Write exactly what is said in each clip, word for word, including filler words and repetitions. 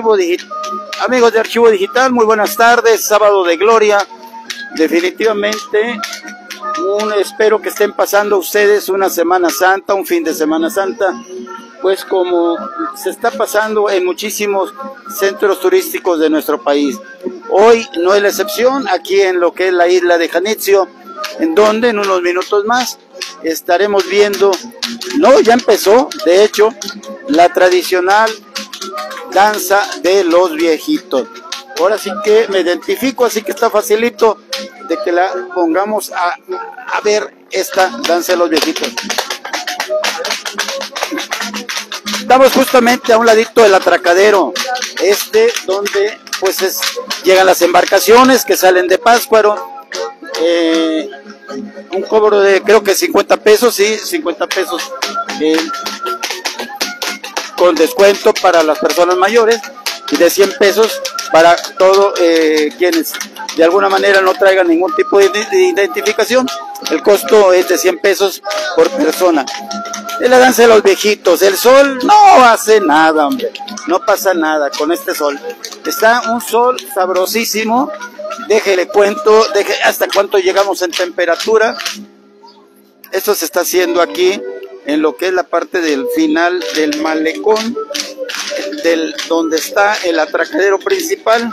Archivo Digital. Amigos de Archivo Digital, muy buenas tardes, sábado de gloria. Definitivamente, un, espero que estén pasando ustedes una Semana Santa, un fin de Semana Santa, pues como se está pasando en muchísimos centros turísticos de nuestro país. Hoy no es la excepción, aquí en lo que es la isla de Janitzio, en donde en unos minutos más estaremos viendo, no, ya empezó, de hecho, la tradicional danza de los viejitos. Ahora sí que me identifico, así que está facilito de que la pongamos a, a ver esta danza de los viejitos. Estamos justamente a un ladito del atracadero, este donde pues es, llegan las embarcaciones que salen de Pátzcuaro. Eh, un cobro de creo que cincuenta pesos, sí, cincuenta pesos eh, con descuento para las personas mayores y de cien pesos para todos eh, quienes de alguna manera no traigan ningún tipo de, de identificación. El costo es de cien pesos por persona. Es la danza de los viejitos. El sol no hace nada, hombre, no pasa nada con este sol. Está un sol sabrosísimo. Déjele cuento, deje hasta cuánto llegamos en temperatura. Esto se está haciendo aquí en lo que es la parte del final del malecón, del, donde está el atracadero principal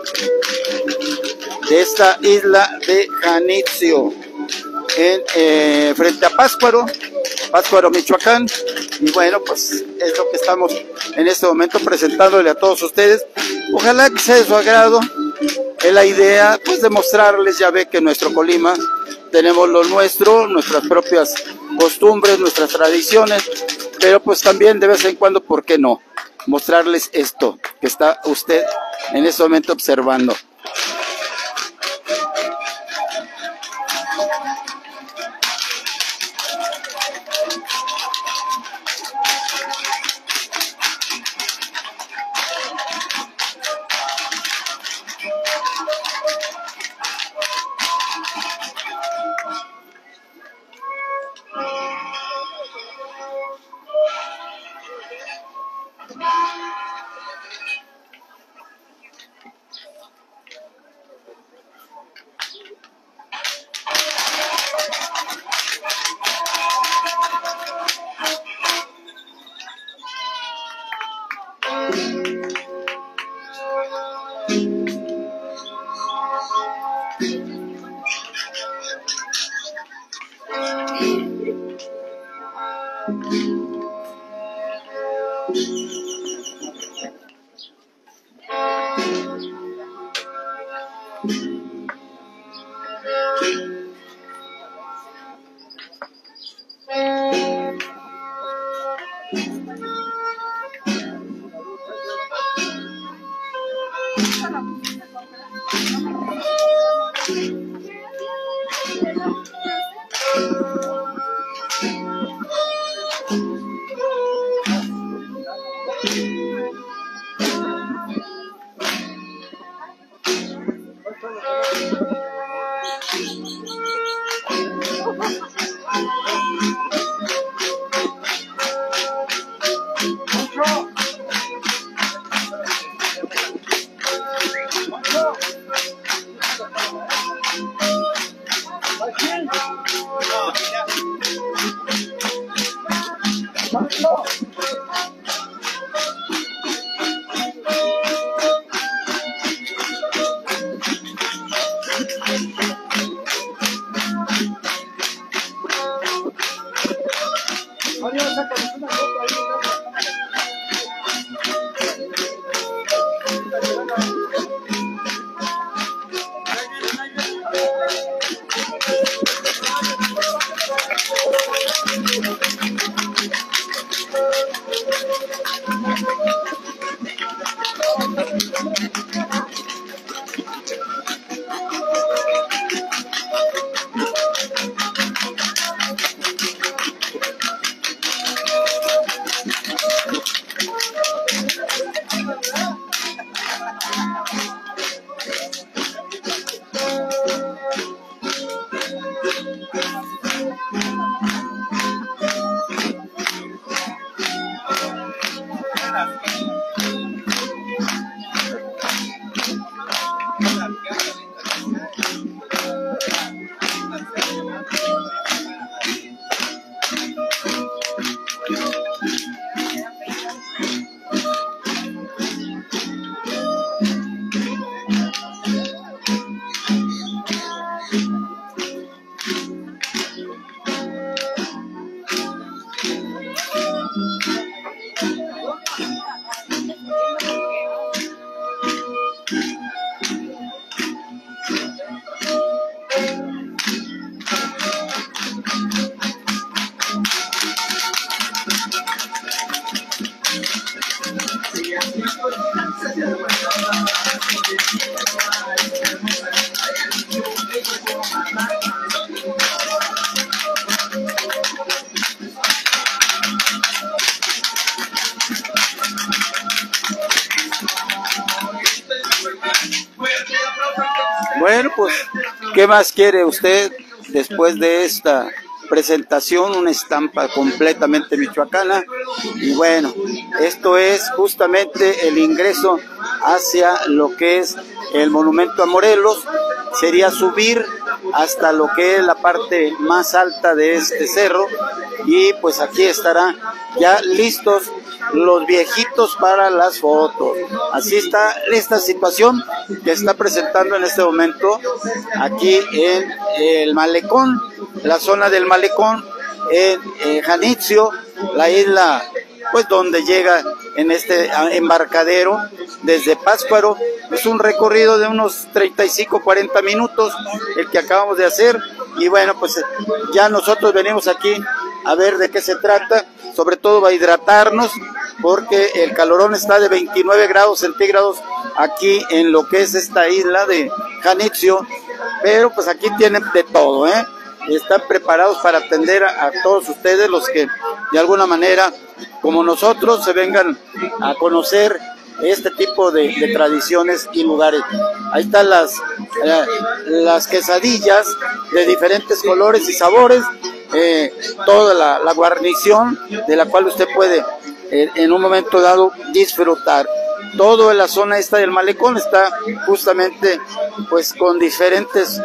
de esta isla de Janitzio, en, eh, frente a Pátzcuaro, Pátzcuaro, Michoacán. Y bueno, pues es lo que estamos en este momento presentándole a todos ustedes. Ojalá que sea de su agrado. Es la idea, pues, de mostrarles, ya ve que en nuestro Colima tenemos lo nuestro, nuestras propias costumbres, nuestras tradiciones, pero pues también de vez en cuando, ¿por qué no? Mostrarles esto que está usted en este momento observando. Bueno, pues, ¿qué más quiere usted después de esta presentación? Una estampa completamente michoacana. Y bueno, esto es justamente el ingreso hacia lo que es el monumento a Morelos. Sería subir hasta lo que es la parte más alta de este cerro, y pues aquí estará ya listos los viejitos para las fotos. Así está esta situación que está presentando en este momento aquí en el malecón, la zona del malecón, en, en Janitzio, la isla pues donde llega en este embarcadero desde Pátzcuaro. Es un recorrido de unos treinta y cinco, cuarenta minutos el que acabamos de hacer, y bueno, pues ya nosotros venimos aquí a ver de qué se trata. Sobre todo va a hidratarnos, porque el calorón está de veintinueve grados centígrados aquí en lo que es esta isla de Janitzio, pero pues aquí tienen de todo, ¿eh? Están preparados para atender a, a todos ustedes, los que de alguna manera, como nosotros, se vengan a conocer este tipo de, de tradiciones y lugares. Ahí están las, eh, las quesadillas de diferentes colores y sabores, eh, toda la, la guarnición de la cual usted puede eh, en un momento dado disfrutar. Todo en la zona esta del malecón está justamente pues con diferentes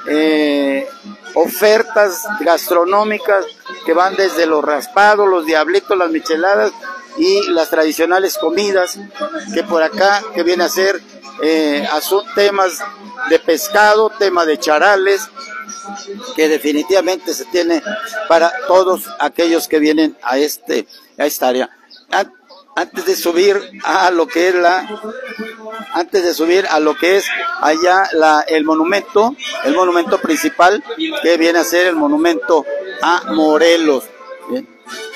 eh, ofertas gastronómicas que van desde los raspados, los diablitos, las micheladas y las tradicionales comidas, que por acá que viene a ser eh, a sus temas de pescado, tema de charales, que definitivamente se tiene para todos aquellos que vienen a este a esta área. Antes de subir a lo que es la antes de subir a lo que es allá la el monumento, el monumento principal, que viene a ser el monumento a Morelos. Bien.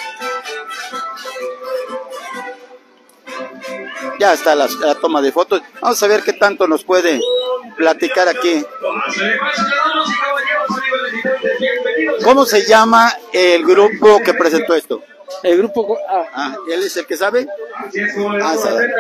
Ya está la, la toma de fotos. Vamos a ver qué tanto nos puede platicar aquí. ¿Cómo se llama el grupo que presentó esto? El grupo... Ah, ah ¿él es el que sabe? Ah, sabe.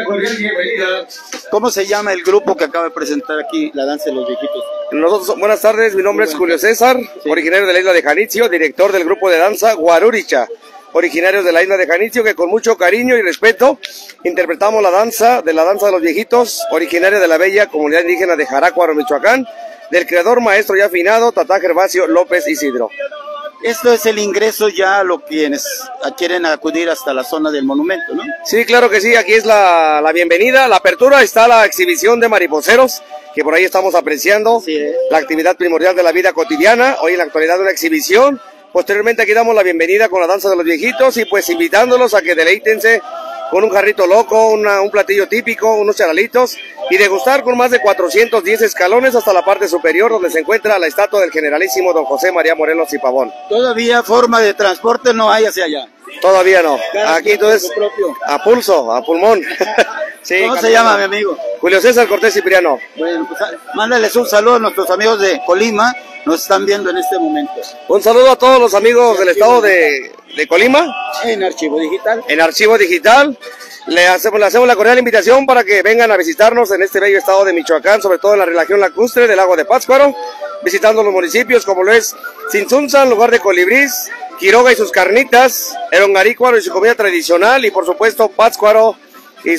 ¿Cómo se llama el grupo que acaba de presentar aquí la danza de los viejitos? Nosotros, buenas tardes, mi nombre es Julio César, sí. Originario de la isla de Janitzio, director del grupo de danza Guaruricha, originarios de la isla de Janitzio, que con mucho cariño y respeto interpretamos la danza de la danza de los viejitos, originaria de la bella comunidad indígena de Jarácuaro, Michoacán, del creador maestro ya afinado Tata Gervasio López Isidro. Esto es el ingreso ya a los quienes quieren acudir hasta la zona del monumento, ¿no? Sí, claro que sí, aquí es la, la bienvenida, la apertura, está la exhibición de mariposeros, que por ahí estamos apreciando, sí, eh. la actividad primordial de la vida cotidiana, hoy en la actualidad una exhibición. Posteriormente aquí damos la bienvenida con la danza de los viejitos y pues invitándolos a que deleítense con un jarrito loco, una, un platillo típico, unos charalitos y degustar con más de cuatrocientos diez escalones hasta la parte superior donde se encuentra la estatua del generalísimo don José María Morelos y Pavón. ¿Todavía forma de transporte no hay hacia allá? Todavía no. Claro, aquí entonces a pulso, a pulmón. Sí, ¿cómo se llama mi amigo? Julio César Cortés Cipriano. Bueno, pues mándales un saludo a nuestros amigos de Colima, nos están viendo en este momento. Un saludo a todos los amigos del estado de, de Colima. En Archivo Digital. En Archivo Digital. Le hacemos, le hacemos la cordial invitación para que vengan a visitarnos en este bello estado de Michoacán, sobre todo en la región lacustre del lago de Pátzcuaro, visitando los municipios como lo es Tzintzuntzan, lugar de colibrís, Quiroga y sus carnitas, Erongarícuaro y su comida tradicional, y por supuesto Pátzcuaro y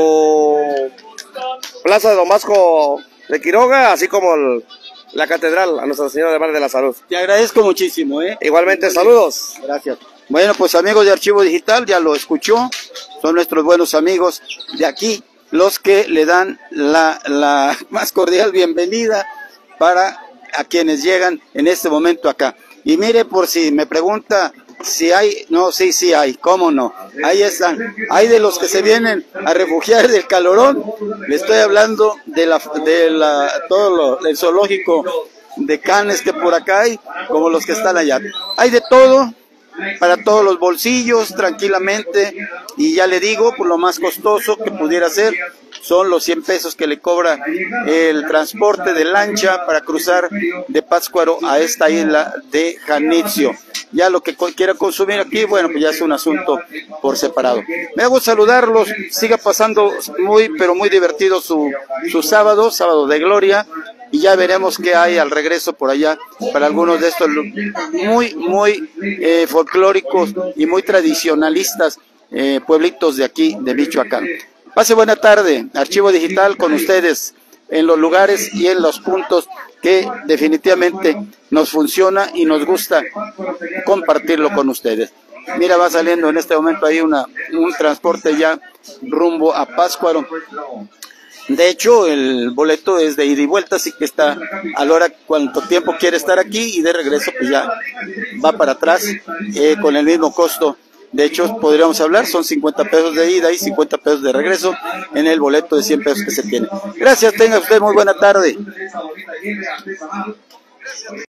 su plaza de Don Vasco de Quiroga, así como el, la catedral a Nuestra Señora de Madre de la Salud. Te agradezco muchísimo, ¿eh? Igualmente, saludos. Gracias. Bueno, pues amigos de Archivo Digital, ya lo escuchó, son nuestros buenos amigos de aquí, los que le dan la, la más cordial bienvenida para a quienes llegan en este momento acá. Y mire, por si me pregunta si hay, no, sí, sí hay, cómo no, ahí están, hay de los que se vienen a refugiar del calorón, le estoy hablando de la, de la, todo lo, el zoológico de canes que por acá hay, como los que están allá, hay de todo, para todos los bolsillos, tranquilamente, y ya le digo, por lo más costoso que pudiera ser, son los cien pesos que le cobra el transporte de lancha para cruzar de Pátzcuaro a esta isla de Janitzio. Ya lo que quiera consumir aquí, bueno, pues ya es un asunto por separado. Me hago saludarlos, siga pasando muy, pero muy divertido su, su sábado, sábado de gloria, y ya veremos qué hay al regreso por allá para algunos de estos muy, muy eh, folclóricos y muy tradicionalistas eh, pueblitos de aquí, de Michoacán. Pase buena tarde, Archivo Digital con ustedes en los lugares y en los puntos que definitivamente nos funciona y nos gusta compartirlo con ustedes. Mira, va saliendo en este momento ahí una, un transporte ya rumbo a Pátzcuaro. De hecho, el boleto es de ida y vuelta, así que está a la hora cuánto tiempo quiere estar aquí, y de regreso pues ya va para atrás eh, con el mismo costo. De hecho, podríamos hablar, son cincuenta pesos de ida y cincuenta pesos de regreso en el boleto de cien pesos que se tiene. Gracias, tenga usted muy buena tarde.